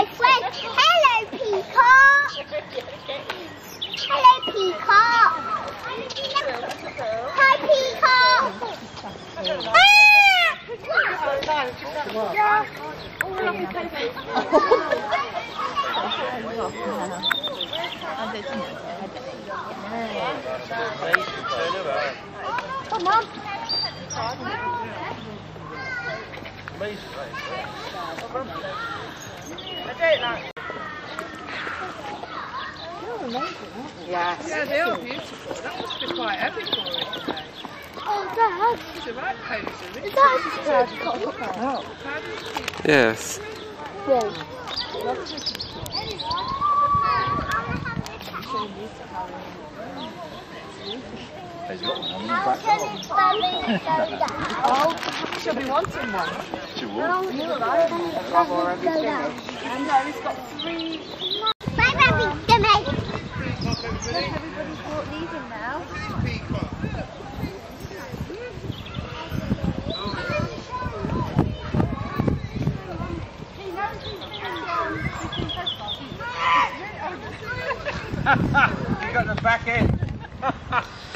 my friend. Hello, Peacock. Hello, Peacock. Hi, Peacock. Come on. Yes. Yeah, they are beautiful. That must be quite heavy for it today. Oh, Dad. It's a right poser, isn't it? Is that a Peacock? Yes. Yeah. There's got one on the back door. Oh, she'll be wanting one. She will. You're right. Go down. And no, he's got 3. Bye, Rabbit. Dummy. Everybody's brought these in now. You got the back end.